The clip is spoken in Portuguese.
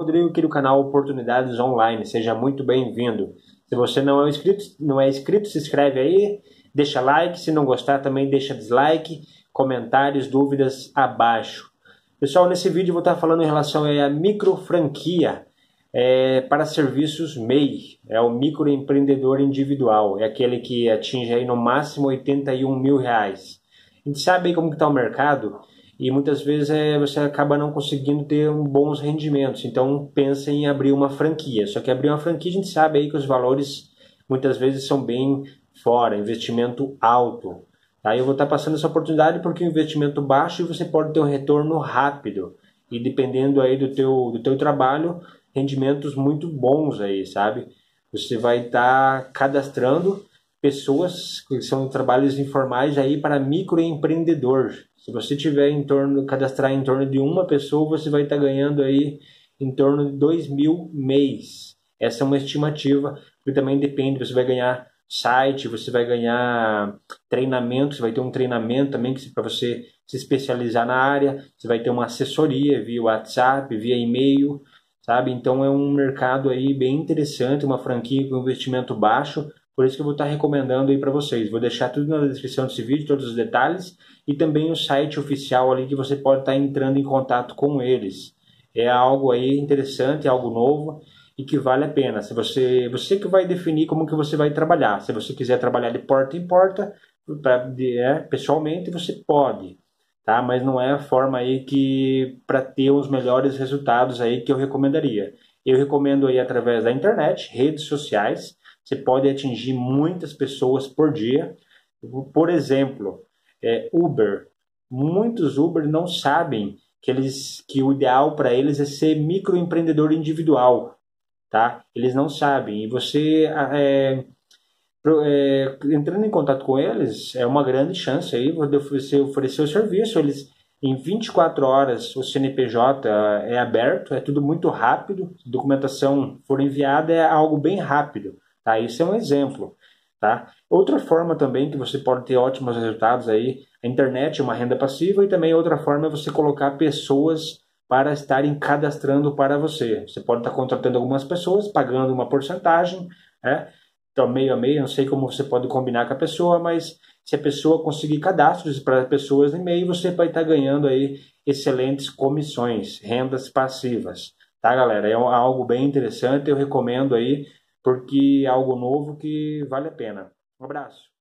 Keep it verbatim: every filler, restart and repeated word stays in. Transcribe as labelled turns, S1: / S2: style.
S1: Rodrigo aqui do canal Oportunidades Online, seja muito bem-vindo. Se você não é inscrito, não é inscrito, se inscreve aí, deixa like, se não gostar também deixa dislike, comentários, dúvidas abaixo. Pessoal, nesse vídeo eu vou estar falando em relação à micro franquia é, para serviços M E I, é o microempreendedor individual, é aquele que atinge aí no máximo oitenta e um mil reais. A gente sabe aí como que está o mercado. E muitas vezes é, você acaba não conseguindo ter um, bons rendimentos. Então pensa em abrir uma franquia. Só que abrir uma franquia a gente sabe aí que os valores muitas vezes são bem fora, investimento alto. Aí eu vou estar passando essa oportunidade porque o investimento baixo e você pode ter um retorno rápido. E dependendo aí do teu, do teu trabalho, rendimentos muito bons aí, sabe? Você vai estar cadastrando pessoas que são trabalhos informais aí para microempreendedor. Se você tiver em torno, cadastrar em torno de uma pessoa, você vai estar ganhando aí em torno de dois mil mês. Essa é uma estimativa, porque também depende, você vai ganhar site, você vai ganhar treinamento, você vai ter um treinamento também para você se especializar na área, você vai ter uma assessoria via WhatsApp, via e-mail, sabe? Então é um mercado aí bem interessante, uma franquia com investimento baixo. Por isso que eu vou estar recomendando aí para vocês. Vou deixar tudo na descrição desse vídeo, todos os detalhes, e também o site oficial ali que você pode estar entrando em contato com eles. É algo aí interessante, algo novo e que vale a pena. Se você, você que vai definir como que você vai trabalhar. Se você quiser trabalhar de porta em porta, pra, é, pessoalmente você pode, tá? Mas não é a forma aí que para ter os melhores resultados aí que eu recomendaria. Eu recomendo aí através da internet, redes sociais. Você pode atingir muitas pessoas por dia. Por exemplo, é, Uber. Muitos Uber não sabem que, eles, que o ideal para eles é ser microempreendedor individual. Tá? Eles não sabem. E você, é, é, entrando em contato com eles, é uma grande chance aí de você oferecer o serviço. Eles, em vinte e quatro horas, o C N P J é aberto, é tudo muito rápido. Se a documentação for enviada, é algo bem rápido. Tá? Isso é um exemplo. Tá? Outra forma também que você pode ter ótimos resultados aí, a internet é uma renda passiva e também outra forma é você colocar pessoas para estarem cadastrando para você. Você pode estar contratando algumas pessoas, pagando uma porcentagem, né? Então meio a meio, não sei como você pode combinar com a pessoa, mas se a pessoa conseguir cadastros para pessoas em meio, você vai estar ganhando aí excelentes comissões, rendas passivas. Tá, galera? É algo bem interessante, eu recomendo aí, porque é algo novo que vale a pena. Um abraço.